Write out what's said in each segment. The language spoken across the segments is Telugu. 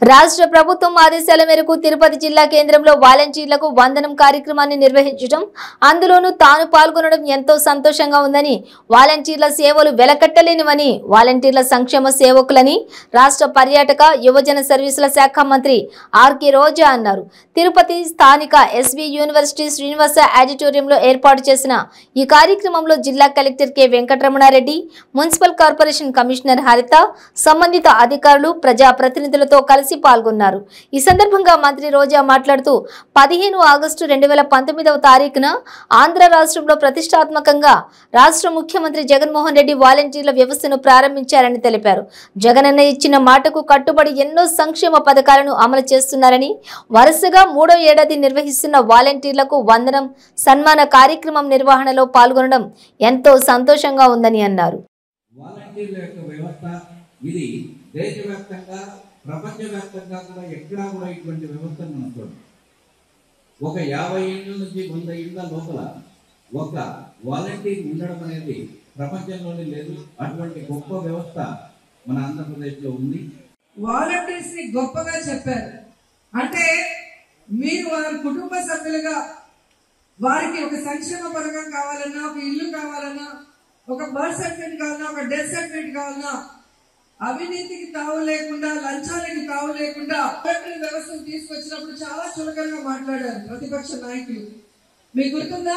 రాష్ట్ర ప్రభుత్వం ఆదేశాల మేరకు తిరుపతి జిల్లా కేంద్రంలో వాలంటీర్లకు వందనం కార్యక్రమాన్ని నిర్వహించడం, అందులోనూ తాను పాల్గొనడం ఎంతో సంతోషంగా ఉందని, వాలంటీర్ల సేవలు వెలకట్టలేనివని వాలంటీర్ల సంక్షేమ సేవకులని రాష్ట్ర పర్యాటక యువజన సర్వీసుల శాఖ మంత్రి ఆర్కే రోజా అన్నారు. తిరుపతి స్థానిక ఎస్వి యూనివర్సిటీ శ్రీనివాస ఆడిటోరియంలో ఏర్పాటు చేసిన ఈ కార్యక్రమంలో జిల్లా collector K Venkataramanareddy, municipal corporation commissioner Haritha, సంబంధిత అధికారులు, ప్రజా ప్రతినిధులతో కలిసి పాల్గొన్నారు. ఈ సందర్భంగా మంత్రి రోజా మాట్లాడుతూ 15 ఆగస్టు 2019వ తారీఖున ఆంధ్ర రాష్ట్రంలో ప్రతిష్టాత్మకంగా రాష్ట్ర ముఖ్యమంత్రి జగన్మోహన్ రెడ్డి వాలంటీర్ల వ్యవస్థను ప్రారంభించారని తెలిపారు. జగనన్న ఇచ్చిన మాటకు కట్టుబడి ఎన్నో సంక్షేమ పథకాలను అమలు చేస్తున్నారని, వరుసగా 3వ ఏడాది నిర్వహిస్తున్న వాలంటీర్లకు వందనం సన్మాన కార్యక్రమం నిర్వహణలో పాల్గొనడం ఎంతో సంతోషంగా ఉందని అన్నారు. వాలంటీర్ల యొక్క వ్యవస్థ ఇది దేశవ్యాప్తంగా ప్రపంచవ్యాప్తంగా కూడా ఎక్కడా కూడా ఇటువంటి వ్యవస్థను మనం చూడండి. ఒక 50 ఏళ్ళ నుంచి 100 ఏళ్ళ లోపల ఒక వాలంటీర్ ఉండడం అనేది ప్రపంచంలోనే లేదు. అటువంటి గొప్ప వ్యవస్థ మన ఆంధ్రప్రదేశ్లో ఉంది. వాలంటీర్స్ ని గొప్పగా చెప్పారు అంటే మీరు వారి కుటుంబ సభ్యులుగా వారికి ఒక సంక్షేమ పథకం కావాలన్నా, ఒక ఇల్లు కావాలన్నా, ఒక బర్త్ సర్టిఫికేట్ కావాలన్నా, ఒక డెత్ సర్టిఫికేట్ కావాలన్నా, అవినీతికి తావు లేకుండా, లంచానికి తావు లేకుండా వాలంటీర్ వ్యవస్థను తీసుకొచ్చినప్పుడు చాలా చులకనగా మాట్లాడారు ప్రతిపక్ష నాయకులు. మీకు గుర్తుందా?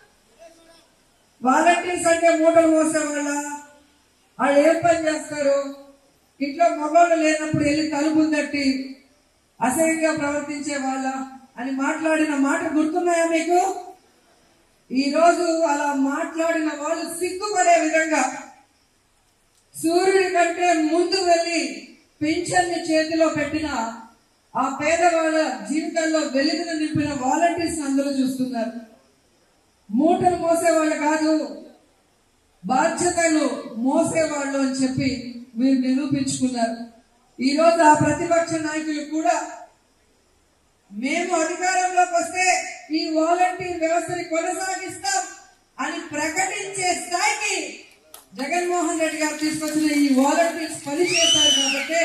వాలంటీర్స్ అంటే మూటలు మోసేవాళ్ళ, వాళ్ళు ఏం పని చేస్తారు, ఇంట్లో మగవాళ్ళు లేనప్పుడు వెళ్ళి తలుపులు తట్టి అసహ్యంగా ప్రవర్తించే వాళ్ళ అని మాట్లాడిన మాట గుర్తున్నాయా మీకు? ఈ రోజు అలా మాట్లాడిన వాళ్ళు సిగ్గుపడే విధంగా సూర్యుడి కంటే ముందు వెళ్లి పింఛన్ని చేతిలో పెట్టిన ఆ పేదవాళ్ళ జీవితాల్లో వెలుగును నింపిన వాలంటీర్స్ అందరూ చూస్తున్నారు. మూటలు మోసేవాళ్ళు కాదు, బాధ్యతలు మోసేవాళ్ళు అని చెప్పి మీరు నిరూపించుకున్నారు. ఈ రోజు ఆ ప్రతిపక్ష నాయకులు కూడా మేము అధికారంలోకి వస్తే ఈ వాలంటీర్ వ్యవస్థని కొనసాగిస్తాం అని ప్రకటించే స్థాయికి జగన్మోహన్ రెడ్డి గారు తీసుకొచ్చిన ఈ వాలంటీర్స్ పనిచేశారు కాబట్టి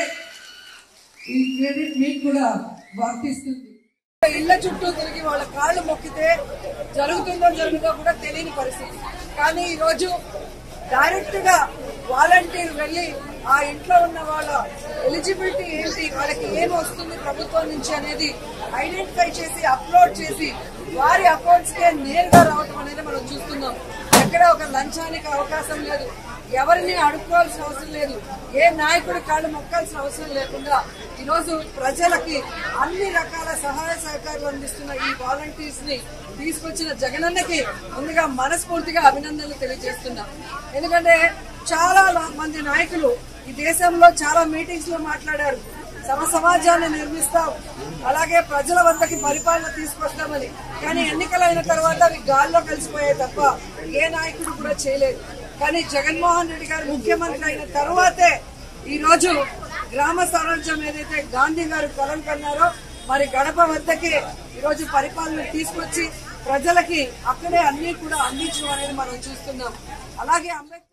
ఈ క్రెడిట్ మీకు కూడా వర్తిస్తుంది. ఇళ్ల చుట్టూ తిరిగి వాళ్ళ కాళ్ళు మొక్కితే జరుగుతుందో కూడా తెలియని పరిస్థితి. కానీ ఈ రోజు డైరెక్ట్ గా వాలంటీర్ వెళ్లి ఆ ఇంట్లో ఉన్న వాళ్ళ ఎలిజిబిలిటీ ఏంటి, వాళ్ళకి ఏం వస్తుంది ప్రభుత్వం నుంచి అనేది ఐడెంటిఫై చేసి అప్లోడ్ చేసి వారి అకౌంట్స్ కే నేరుగా రావడం అనేది మనం చూస్తున్నాం. ఎక్కడ ఒక లంచానికి అవకాశం లేదు, ఎవరిని అడుక్కోవాల్సిన అవసరం లేదు, ఏ నాయకుడి కాళ్ళు మొక్కాల్సిన అవసరం లేకుండా ఈరోజు ప్రజలకి అన్ని రకాల సహాయ సహకారాలు అందిస్తున్న ఈ వాలంటీర్స్ ని తీసుకొచ్చిన జగనన్నకి ముందుగా మనస్ఫూర్తిగా అభినందనలు తెలియజేస్తున్నా. ఎందుకంటే చాలా మంది నాయకులు ఈ దేశంలో చాలా మీటింగ్స్ లో మాట్లాడారు, సమాజాన్ని నిర్మిస్తాం, అలాగే ప్రజల వద్దకి పరిపాలన తీసుకొస్తామని. కానీ ఎన్నికలైన తర్వాత అవి గాల్లో కలిసిపోయాయి తప్ప ఏ నాయకుడు కూడా చేయలేదు. కానీ జగన్మోహన్ రెడ్డి గారు ముఖ్యమంత్రి అయిన తర్వాతే ఈ రోజు గ్రామ స్వరాజ్యం ఏదైతే గాంధీ గారు కలం కన్నారో మరి గడప వద్దకే ఈరోజు పరిపాలన తీసుకొచ్చి ప్రజలకి అక్కడే అన్ని కూడా అందించడం అనేది మనం చూస్తున్నాం. అలాగే